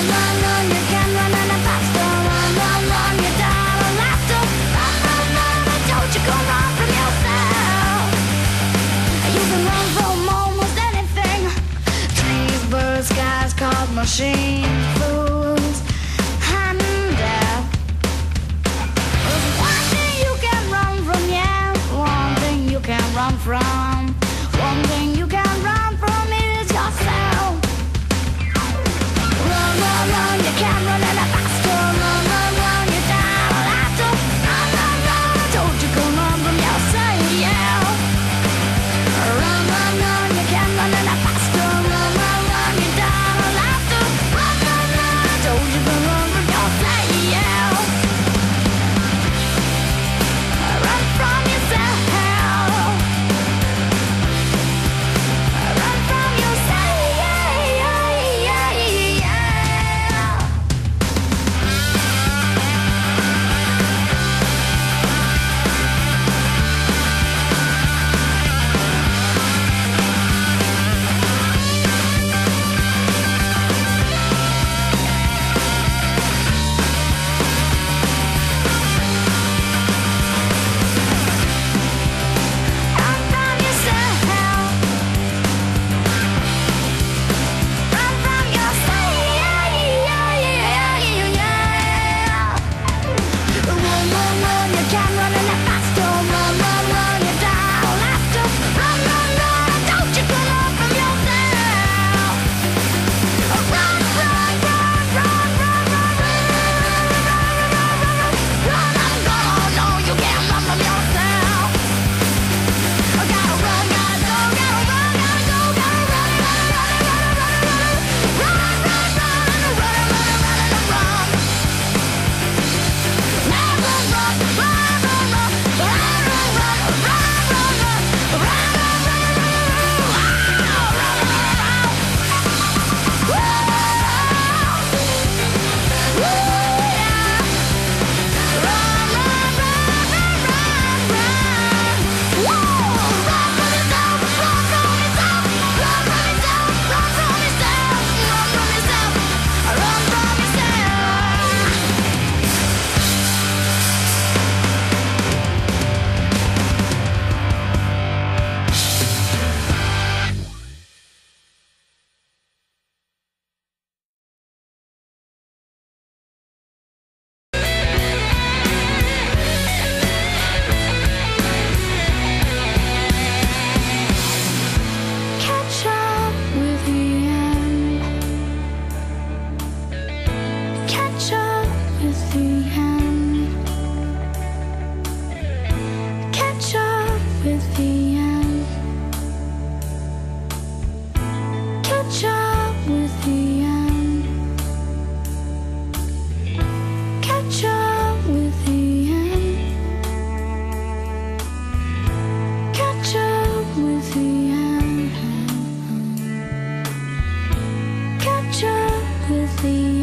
Machine fools and death. There's one thing you can run from, yeah. One thing you can run from. One thing you can run from is yourself. Run, run, run, you can't run any faster. Run, run, run, you're down laughter. Run, run, run, I told you go run from yourself, yeah. Run, run, run, you can't run any faster. Run, run, run, you're down laughter. Run, run, run, I told you go run from yourself, yeah. Run from yourself. Run from yourself, yeah, yeah, yeah, yeah. Run from yourself. Run from yourself, yeah, yeah, yeah, yeah, yeah. Run, run, run, you can't run any faster. Run, run, run, you're down laughter. Run, run, run, I told you go run from yourself. Run, run, run, run, run, run, run, I'm gone, no, you can't run from yourself. Gotta run, gotta go, gotta run, gotta go, gotta run, run, run, run, run, run, run, run, run, run, run, catch up with the end. Catch up with the end. Catch up with the end. Catch up with the end. Catch up with the end. Catch up with the end. Catch up with the